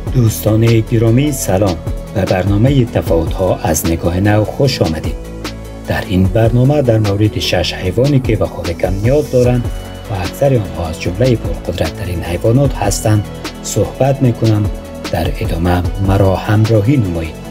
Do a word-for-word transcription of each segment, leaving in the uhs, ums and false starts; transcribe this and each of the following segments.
دوستان گرامی سلام، به برنامه تفاوت‌ها از نگاه نو خوش آمدید. در این برنامه در مورد شش حیوانی که به خواب کم نیاز دارند و اکثر آنها از جمله پرقدرت‌ترین حیوانات هستند صحبت می‌کنم. در ادامه مرا همراهی نمایید.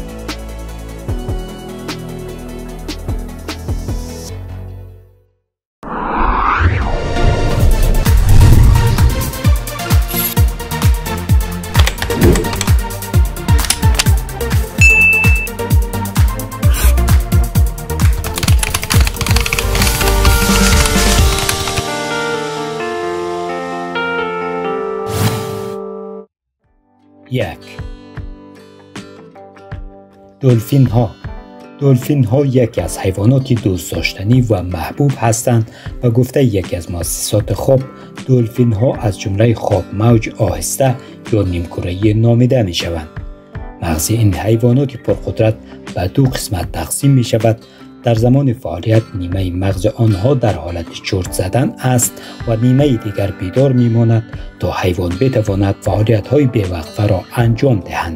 یک. دلفین ها. دلفین ها یکی از حیوانات دوست داشتنی و محبوب هستند و گفته یکی از مؤسسات خواب دلفین ها از جمله خواب موج آهسته یا نیمکره‌ای نامیده می شوند. مغز این حیوانات پرقدرت به دو قسمت تقسیم می شود. در زمان فعالیت نیمه مغز آنها در حالت چرت زدن است و نیمه دیگر بیدار می ماند تا حیوان بتواند فعالیت های بی‌وقفه را انجام دهند.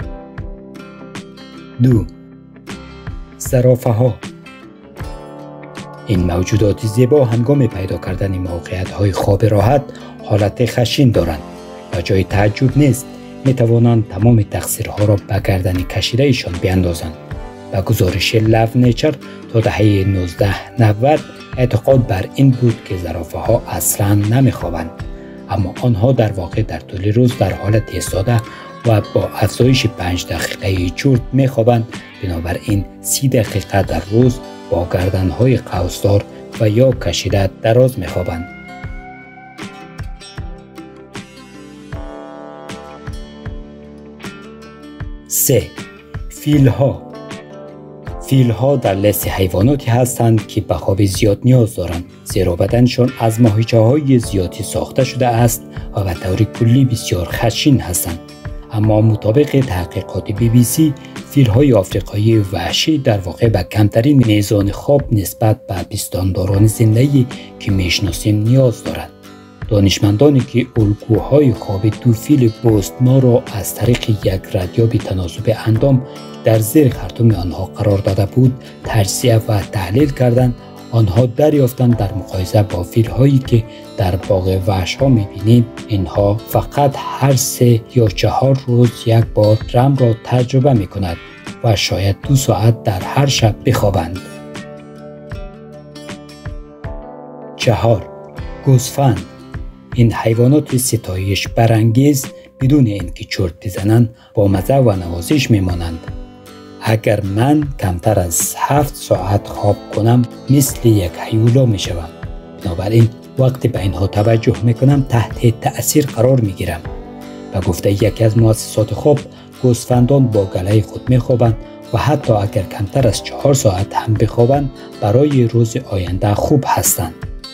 دو. زرافه ها. این موجودات زیبا هنگام پیدا کردن موقعیت های خواب راحت حالت خشین دارند و جای تعجب نیست می توانند تمام تقصیرها را به گردن کشیده ایشان بیاندازند. به گزارش لو نیچر تا دهه نوزده نود اعتقاد بر این بود که زرافه ها اصلا نمیخوابند، اما آنها در واقع در طول روز در حالت ایستاده و با افزایش پنج دقیقه چرت میخوابند. بنابراین سی دقیقه در روز با گردنهای قوسدار و یا کشیده دراز میخوابند. سه. فیل ها. فیل ها در لیست حیواناتی هستند که به خواب زیاد نیاز دارند، زیرا بدنشان از ماهیچه های زیادی ساخته شده است و به طور کلی بسیار خشن هستند. اما مطابق تحقیقات بی بی سی فیل های آفریقایی وحشی در واقع به کمترین میزان خواب نسبت به پستانداران زندگی که میشناسیم نیاز دارند. دانشمندانی که الگوهای خواب دو فیل بوستما را از طریق یک ردیاب تناسب اندام در زیر خرطوم آنها قرار داده بود تجزیه و تحلیل کردند، آنها دریافتند در مقایسه با فیل هایی که در باغ وحش ها میبینید، اینها فقط هر سه یا چهار روز یک بار رم را تجربه میکند و شاید دو ساعت در هر شب بخوابند. چهار. گوسفند. این حیوانات ستایش برانگیز بدون اینکه چرت بزنند با مزه و نوازش میمانند. اگر من کمتر از هفت ساعت خواب کنم مثل یک هیولا می شوم. بنابراین وقتی به اینها توجه می کنم تحت تأثیر قرار می گیرم. و گفته یکی از مؤسسات خواب گوسفندان با گله خود می خوابند و حتی اگر کمتر از چهار ساعت هم بخوابند برای روز آینده خوب هستند.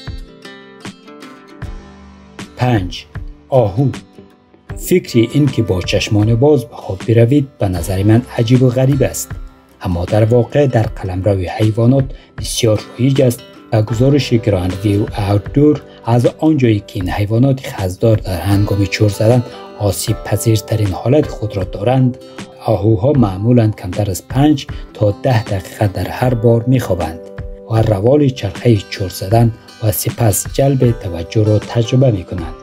پنج. آهو. فکری این که با چشمان باز به خواب بروید به نظر من عجیب و غریب است، اما در واقع در قلمرو حیوانات بسیار رایج است. به گزارش گراند ویو آوتدور از آنجایی که این حیوانات خزدار در هنگام چرت زدن آسیب پذیرترین حالت خود را دارند، آهوها معمولا کمتر از پنج تا ده دقیقه در هر بار میخوابند و روال چرخه چرت زدن و سپس جلب توجه را تجربه میکنند.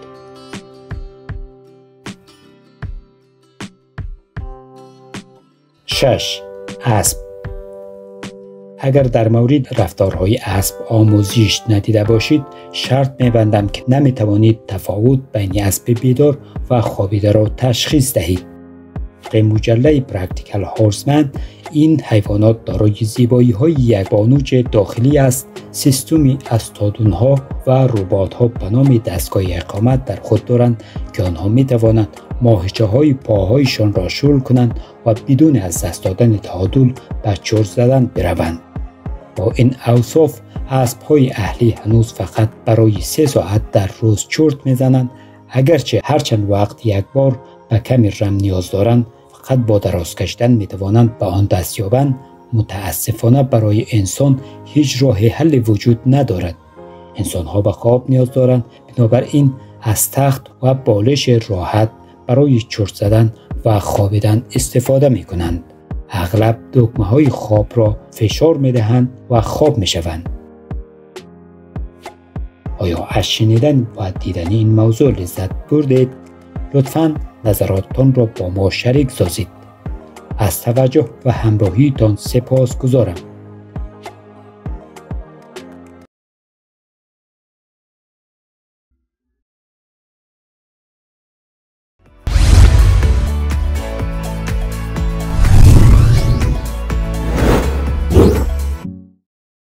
شش. اسب. اگر در مورد رفتارهای اسب آموزش ندیده باشید شرط می‌بندم که نمی‌توانید تفاوت بین اسب بیدار و خوابیده را تشخیص دهید. طبق مجله پرکتیکل هورسمن این حیوانات دارای زیبایی‌های یک بانوج داخلی است. سیستمی از تادون‌ها و ربات‌ها به نام دستگاه اقامت در خود دارند که آنها می‌توانند ماهیچه‌های پاهایشان را شل کنند و بدون از دست دادن تعادل به چرت زدن بروند. با این اوصاف اسب‌های اهلی هنوز فقط برای سه ساعت در روز چرت می‌زنند، اگرچه هرچند وقت یک بار به کمی رم نیاز دارند فقط با دراز کشیدن می‌توانند به آن دست یابند. متاسفانه برای انسان هیچ راه حل وجود ندارد. انسان‌ها به خواب نیاز دارند، بنابراین از تخت و بالش راحت برای چرت زدن و خوابیدن استفاده می کنند. اغلب دکمه های خواب را فشار می دهند و خواب می شوند. آیا از شنیدن و دیدن این موضوع لذت بردید؟ لطفاً نظراتتان را با ما شریک سازید. از توجه و همراهیتان سپاس گذارم.